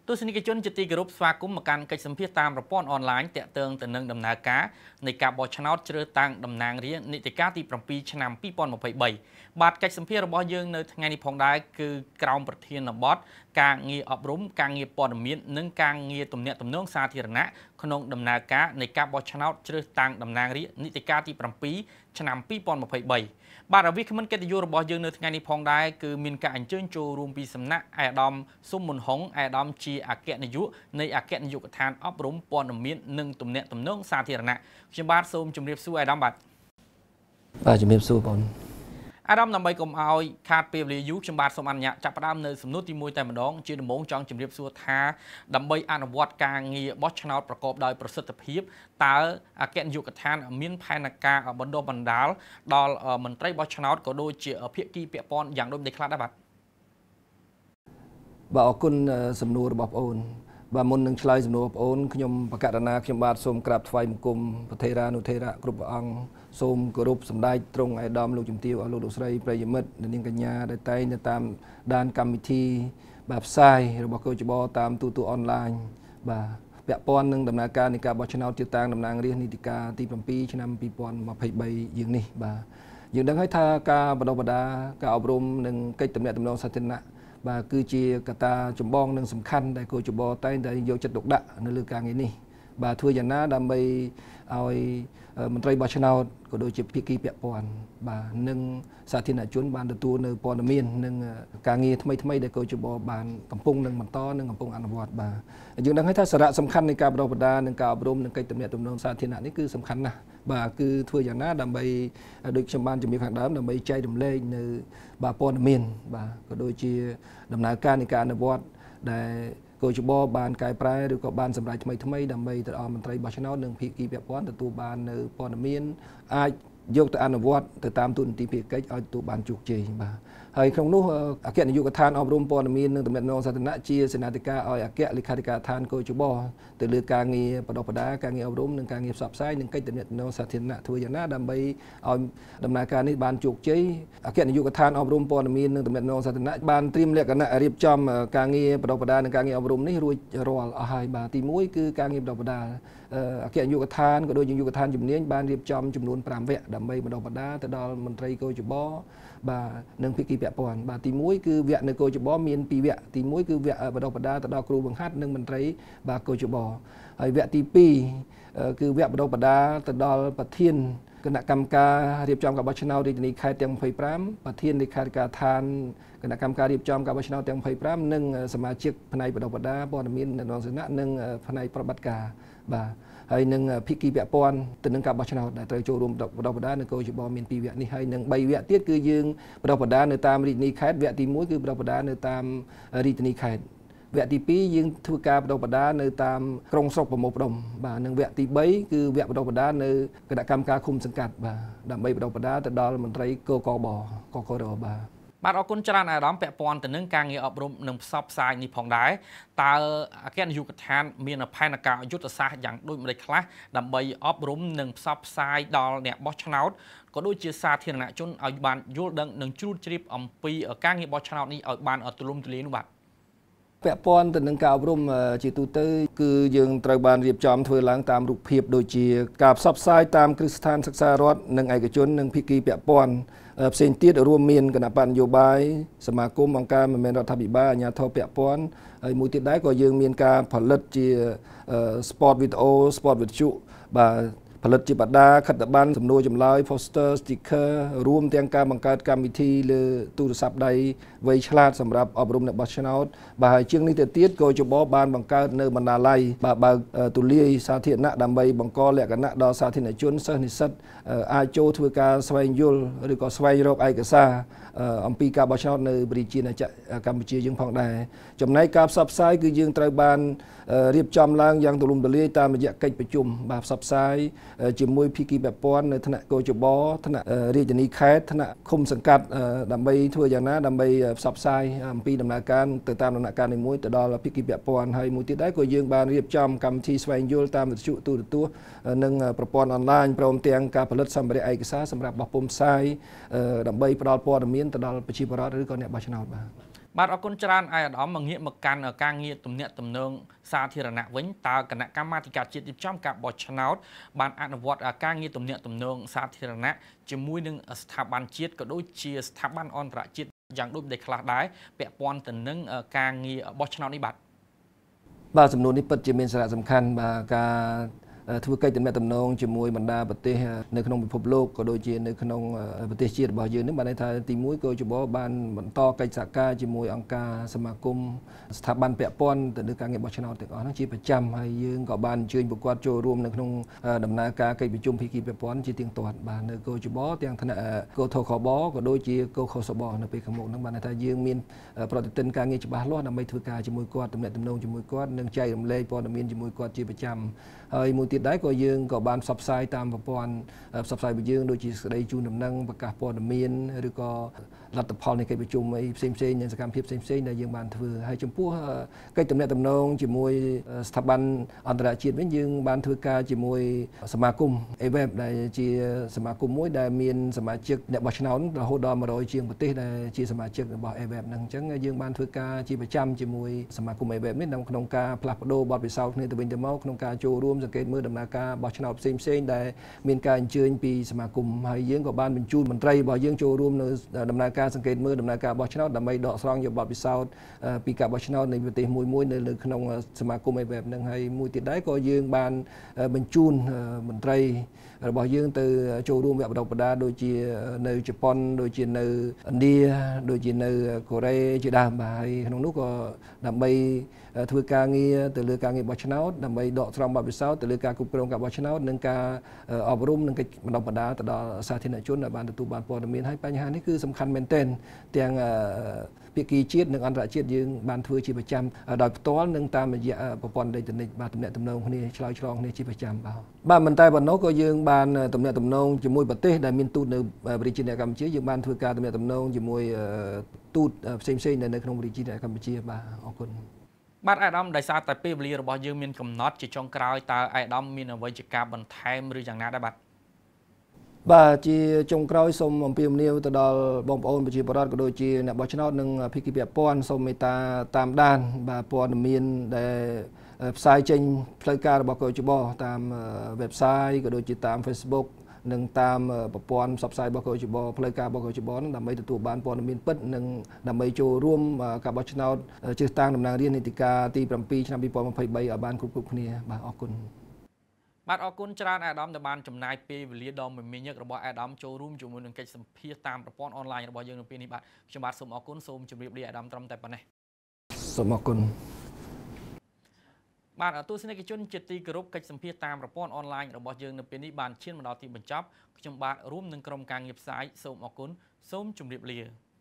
ទស្សនិកជនជាទីគោរពស្វាគមន៍មកកាន់កិច្ចសម្ភាសតាមប្រព័ន្ធអនឡាញតាក់ទងទៅនឹងដំណើរការនៃការបោះឆ្នោតជ្រើសតាំងតំណាងរាស្ត្រនីតិកាលទី7ឆ្នាំ2023បាទកិច្ចសម្ភាសរបស់យើងនៅថ្ងៃនេះផងដែរគឺក្រោមប្រធានបទការងារអប់រំការងារព័ត៌មាននិងការងារទំនាក់ទំនងសាធារណៈក្នុងដំណើរការនៃការបោះឆ្នោតជ្រើសតាំងតំណាងរាស្ត្រនីតិកាលទី7ឆ្នាំ2023បាទវិក្កាមកិត្តិយសរបស់យើងនៅថ្ងៃនេះផងដែរគឺមានការអញ្ជើញចូលរួមពីសំណាក់អាដាមស៊ុំមុនហុងអាដាមជាអគ្គនាយកនៃអគ្គនាយកដ្ឋានអប់រំព័ត៌មាននិងទំនាក់ទំនងសាធារណៈខ្ញុំបាទសូមជម្រាបសួរអាដាមបាទជំរាបសួរបងអាដាមដើម្បីកុំឲ្យខាតពេលវេលាយូរខ្ញុំបាទសូមអនុញ្ញាតចាប់ផ្ដើមនៅសំណួរទី1តែម្ដងជាដំបូងចង់ជម្រាបសួរថាដើម្បីអនុវត្តការងារបោះឆ្នោតប្រកបដោយប្រសិទ្ធភាពតើអគ្គនាយកដ្ឋានមានផែនការបណ្ដុះបណ្ដាលដល់មន្ត្រីបោះឆ្នោតក៏ដូចជាភាគីពាក់ព័ន្ធយ៉ាងដូចម្ដេចខ្លះដែរបាទអរគុណសំណួររបស់បងអូនបាទមុននឹងឆ្លើយសំណួរបងអូនខ្ញុំបកករណាខ្ញុំបាទសូមក្រាបថ្វាយបង្គំប្រធេរានុធេរៈគ្រប់ព្រះអង្គសូមគោរពសម្ដេចទ្រង់ឯកឧត្តមលោកជំទាវអស់លោកស្រីប្រិយមិត្តនាងកញ្ញាដែលតែងនៅតាមដានកម្មវិធីបាទផ្សាយរបស់កោជបតាមទូទៅអនឡាញបាទពាក់ព័ន្ធនឹងដំណើរការនៃការបោះឆ្នោតជ្រើសតាំងតំណាងរាស្ត្រនីតិកាលទី7ឆ្នាំ2023យើងនេះបាទយើងដឹងហើយថាការបណ្ដុះបណ្ដាលការអប់រំនិងកិច្ចទំនាក់ទំនងសាធារណៈបាទគឺជាកត្តាចម្បងនិងសំខាន់ដែលកោជបតែងតែយកចិត្តទុកដាក់នៅលើការងារនេះបាទធ្វើយ៉ាងណាដើម្បីឲ្យមន្ត្រីបោះឆ្នោតក៏ដូចជាភាគីពាក់ព័ន្ធបាទនិងសាធារណជនបានទទួលនៅព័ត៌មាននិងការងារថ្មីៗដែលកោជបបានកំពុងនឹងបន្តនិងកំពុងអនុវត្តបាទយើងដឹងហើយថាសារៈសំខាន់នៃការបណ្ដុះបណ្ដាលនិងការអប់រំនិងកិច្ចទំនាក់ទំនងសាធារណៈនេះគឺសំខាន់ណាស់បាទគឺធ្វើយ៉ាងណាដើម្បីដូចខ្ញុំបានជំរាបខាងដើមដើម្បីចែករំលែកនៅបាទព័ត៌មានបាទក៏ដូចជាដំណើរការនៃការអនុវត្តដែលកោជបបានកែប្រែឬក៏បានសម្រេចថ្មីដើម្បីទៅដល់មន្ត្រីបោះឆ្នោតនិងភាគីពាក់ព័ន្ធទទួលបាននៅព័ត៌មានអាចយកទៅអនុវត្តទៅតាមទូននីតិភាគកិច្ចឲ្យទទួលបានជោគជ័យបាទហើយក្នុងនោះអគ្គនាយកដ្ឋានអប់រំព័ត៌មាននិងទំនាក់ទំនងសាធារណៈជាសេនាធិការឲ្យអគ្គលេខាធិការដ្ឋានកោជបទៅលើការងារបណ្ដុះបណ្ដាលការងារអប់រំនិងការងារផ្សព្វផ្សាយនិងកិច្ចទំនាក់ទំនងសាធារណៈធ្វើយ៉ាងណាដើម្បីឲ្យដំណើរការនេះបានជោគជ័យអគ្គនាយកដ្ឋានអប់រំព័ត៌មាននិងទំនាក់ទំនងសាធារណៈបានត្រៀមលក្ខណៈរៀបចំការងារបណ្ដុះបណ្ដាលនិងការងារអប់រំនេះរួចរាល់អស់ហើយបាទទី1គឺការងារបណ្ដុះបណ្ដាលអគ្គនាយកដ្ឋានក៏ដូចជានាយកដ្ឋានជំនាញបានរៀបចំចំនួន5វគ្គដើម្បីបណ្ដុះបណ្ដាលទៅដល់មន្ត្រីកោជបបាទនិងភាគីពាក់ព័ន្ធបាទទី1គឺវគ្គនៅកោជបមាន2វគ្គទី1គឺវគ្គបណ្ដុះបណ្ដាលទៅដល់គ្រូបង្ហាត់និងមន្ត្រីបាទកោជបហើយវគ្គទី2គឺវគ្គបណ្ដុះបណ្ដាលទៅដល់ប្រធានគណៈកម្មការរៀបចំការបោះឆ្នោតរាជធានីខេត្តទាំង25ប្រធានលេខាធិការដ្ឋានគណៈកម្មការរៀបចំការបោះឆ្នោតទាំង25និងសមាជិកផ្នែកបណ្ដុះបណ្ដាលព័ត៌មាននិងសាធារណៈនិងផ្នែកប្រតិបត្តិការបាទហើយនឹងភាគីពាក់ព័ន្ធទៅនឹងការបោះឆ្នោតដែលត្រូវចូលរួមបណ្ដុះបណ្ដាលនៅកោជបមាន2វគ្គនេះហើយនឹង3វគ្គទៀតគឺយើងបណ្ដុះបណ្ដាលនៅតាមរាជធានីខេត្តវគ្គទី1គឺបណ្ដុះបណ្ដាលនៅតាមរាជធានីខេត្តវគ្គទី2យើងធ្វើការបណ្ដុះបណ្ដាលនៅតាមក្រុងស្រុកប្រមូលផ្ដុំបាទនិងវគ្គទី3គឺវគ្គបណ្ដុះបណ្ដាលនៅគណៈកម្មការឃុំសង្កាត់បាទដើម្បីបណ្ដុះបណ្ដាលទៅដល់មន្ត្រីកកបកករបាទបាទអរគុណច្រើនអាដាមពាក់ព័ន្ធទៅនឹងការងារអប់រំនិងផ្សព្វផ្សាយនេះផងដែរតើអគ្គនាយកដ្ឋានមានផែនការយុទ្ធសាស្ត្រយ៉ាងដូចម្តេចខ្លះដើម្បីអប់រំនិងផ្សព្វផ្សាយដល់អ្នកបោះឆ្នោតក៏ដូចជាសាធារណជនឲ្យបានយល់ដឹងនិងជ្រួតជ្រាបអំពីការងារបោះឆ្នោតនេះឲ្យបានទូលំទូលាយនោះបាទពាក់ព័ន្ធទៅនឹងការអប់រំជាទូទៅគឺយើងត្រូវបានរៀបចំធ្វើឡើងតាមរូបភាពដូចជាការផ្សព្វផ្សាយតាមគ្រឹះស្ថានសិក្សារដ្ឋនិងឯកជននិងភាគីពាក់ព័ន្ធផ្សេងទៀតរួមមានគណៈបកនយោបាយសមាគមអង្គការមិនមែនរដ្ឋាភិបាលអាជ្ញាធរពាក់ព័ន្ធហើយមួយទៀតដែរក៏យើងមានការផលិតជា sport video sport វិទ្យុបាទផលិតជាបដាខិត្តប័ណ្ណសំណួរចម្លើយ poster sticker រួមទាំងការបង្កើតកម្មវិធីលើទូរស័ព្ទដៃវៃឆ្លាតសម្រាប់អប់រំអ្នកបោះឆ្នោតបាទហើយជាងនេះទៅទៀតកោជបបានបង្កើតនៅបណ្ណាល័យបាទបើកទូលាយសាធារណៈដើម្បីបង្កលក្ខណៈដល់សាធារណជនសិស្សនិស្សិតអាចចូលធ្វើការស្វែងយល់ឬក៏ស្វែងរកឯកសារអំពីការបោះឆ្នោតនៅប្រជាណាចក្រកម្ពុជាយើងផងដែរចំណែកការផ្សព្វផ្សាយគឺយើងត្រូវបានរៀបចំឡើងយ៉ាងទូលំទូលាយតាមរយៈកិច្ចប្រជុំបាទផ្សព្វផ្សាយជាមួយភាគីពាក់ព័ន្ធនៅថ្នាក់កោជបថ្នាក់រាជធានីខេត្តថ្នាក់ឃុំសង្កាត់ដើម្បីធ្វើយ៉ាងណាដើម្បីផ្សព្វផ្សាយអំពីដំណើរការទៅតាមដំណាក់កាលនីមួយទៅដល់ភាគីពាក់ព័ន្ធហើយមួយទៀតដែរក៏យើងបានរៀបចំកម្មវិធីស្វែងយល់តាមវិទ្យុទូរទស្សន៍និងប្រព័ន្ធអនឡាញព្រមទាំងការផលិតសម្ភារៈឯកសារសម្រាប់បោះពុម្ពផ្សាយដើម្បីផ្ដល់ព័ត៌មានទៅដល់ប្រជាពលរដ្ឋឬក៏អ្នកបោះឆ្នោតបាទបាទអរគុណច្រើនអាយដាមមកងាកមកកាន់ការងារទំនាក់ទំនងសាធារណៈវិញតើគណៈកម្មាធិការជាតិរៀបចំការបោះឆ្នោតបានអនុវត្តការងារទំនាក់ទំនងសាធារណៈជាមួយនឹងស្ថាប័នជាតិក៏ដូចជាស្ថាប័នអន្តរជាតិយ៉ាងដូចដែលខ្លះដែរពាក់ព័ន្ធទៅនឹងការងារបោះឆ្នោតនេះបាទសំណួរនេះពិតជាមានសារៈសំខាន់បាទការធ្វើកិច្ចទំនាក់ទំនងជាមួយបណ្ដាប្រទេសនៅក្នុងពិភពលោកក៏ដូចជានៅក្នុងប្រទេសជាតិរបស់យើងនេះបានន័យថាទី1ក៏ជបបានបន្តកិច្ចសហការជាមួយអង្គការសមាគមស្ថាប័នពាក់ព័ន្ធទៅនឹងការងារបោះឆ្នោតទាំងអស់ហ្នឹងជាប្រចាំហើយយើងក៏បានអញ្ជើញពួកគាត់ចូលរួមនៅក្នុងដំណើរការកិច្ចប្រជុំភាគីពាក់ព័ន្ធជាទៀងទាត់បាទនៅកោជបទាំងថ្នាក់កោធខបក៏ដូចជាកោខសបនៅពេលខាងមុខហ្នឹងបានន័យថាយើងមានប្រតិទិនការងារច្បាស់លាស់ដើម្បីធ្វើការជាមួយគាត់ទំនាក់ទំនងជាមួយគាត់និងចែករំលែកព័ត៌មានជាមួយគាត់ជាប្រចាំហើយមួយទៀតដែរក៏យើងក៏បានផ្សព្វផ្សាយតាមប្រព័ន្ធផ្សព្វផ្សាយរបស់យើងដូចជាស្ដីជូនដំណឹងប្រកាសព័ត៌មានឬក៏លទ្ធផលនៃកិច្ចប្រជុំអីផ្សេងៗនិងសកម្មភាពផ្សេងៗដែលយើងបានធ្វើហើយចំពោះកិច្ចទំនាក់ទំនងជាមួយស្ថាប័នអន្តរជាតិវិញយើងបានធ្វើការជាមួយសមាគម AWEB ដែលជាសមាគមមួយដែលមានសមាជិកអ្នកបោះឆ្នោតរហូតដល់100ជាងប្រទេសដែលជាសមាជិករបស់ AWEB ហ្នឹងអញ្ចឹងយើងបានធ្វើការជាប្រចាំជាមួយសមាគម AWEB នេះក្នុងការផ្លាស់ប្ដូរបទពិសោធន៍គ្នាទៅវិញទៅមកក្នុងការចូលរួមសង្កេតមើលដំណើរការបោះឆ្នោតផ្សេងៗដែលមានការអញ្ជើញពីសមាគមហើយយើងក៏បានបញ្ជូនមន្ត្រីរបស់យើងចូលរួមនៅដំណើរការសង្កេតមើលដំណើរការបោះឆ្នោតដើម្បីដកស្រង់យកបទពិសោធន៍ពីការបោះឆ្នោតនៃប្រទេសមួយនៅក្នុងសមាគម AWEB ហ្នឹងហើយមួយទៀតដែរក៏យើងបានបញ្ជូនមន្ត្រីរបស់យើងទៅចូលរួមវគ្គបណ្ដុះបណ្ដាលដូចជានៅជប៉ុនដូចជានៅឥណ្ឌាដូចជានៅកូរ៉េជាដើមបាទហើយក្នុងនោះក៏ដើម្បីធ្វើការងារទៅលើការងារបោះឆ្នោតដើម្បីដកស្រង់បទពិសោធន៍ទៅលើការគ្រប់គ្រងការបោះឆ្នោតនិងការអប់រំនិងកិច្ចបណ្ដុះបណ្ដាលទៅដល់សាធារណជនដែលបានទទួលបានព័ត៌មានហើយបញ្ហានេះគឺសំខាន់មែនទែនទាំងភាគីជាតិនិងអន្តរជាតិយើងបានធ្វើជាប្រចាំដោយផ្ទាល់និងតាមរយៈប្រព័ន្ធអេឡិចត្រូនិកបាទទំនាក់ទំនងគ្នាឆ្លើយឆ្លងគ្នាជាប្រចាំបាទមិនតែប៉ុណ្ណោះក៏យើងបានទំនាក់ទំនងជាមួយប្រទេសដែលមានទូតនៅប្រជាជាតិកម្ពុជាយើងបានធ្វើការទំនាក់ទំនងជាមួយទូតផ្សេងៗនៅក្នុងប្រជាជាតិកម្ពុជាបាទអរគុណបាទអាដាមដោយសារតែពេលវេលារបស់យើងមានកំណត់ជាចុងក្រោយតើអាដាមមានអ្វីជាការបន្ថែមឬយ៉ាងណាដែរបាទជាចុងក្រោយសូមអំពាវនាវទៅដល់បងប្អូនប្រជាពលរដ្ឋក៏ដូចជាអ្នកបោះឆ្នោតនិងភាគីពាក់ព័ន្ធសូមមេត្តាតាមដានបាទព័ត៌មានដែលផ្សាយចេញផ្លូវការរបស់កោជបតាម website ក៏ដូចជាតាម Facebook និងតាមប្រព័ន្ធផ្សព្វផ្សាយរបស់កោជបផ្លូវការរបស់កោជបនឹងដើម្បីទទួលបានព័ត៌មានពិតនិងដើម្បីចូលរួមការបោះឆ្នោតជ្រើសតាំងតំណាងរាស្ត្រនីតិកាលទី7ឆ្នាំ2023ឲ្យបានគ្រប់គ្នាបាទអរគុណបាទអរគុណច្រើនអាដាមដែលបានចំណាយពេលវេលាដ៏មមាញឹករបស់អាដាមចូលរួមជាមួយនឹងកិច្ចសម្ភាសតាមប្រព័ន្ធអនឡាញរបស់យើងនៅពេលនេះបាទខ្ញុំបាទសូមអរគុណសូមជម្រាបលាអាដាមត្រឹមតែប៉ុណ្ណេះសូមអរគុណបាទទស្សនិកជនជាទីគោរពកិច្ចសម្ភាសតាមប្រព័ន្ធអនឡាញរបស់យើងនៅពេលនេះបានឈានមកដល់ទីបញ្ចប់ខ្ញុំបាទរួមនឹងក្រុមការងារផ្សាយសូមអរគុណសូមជម្រាបលា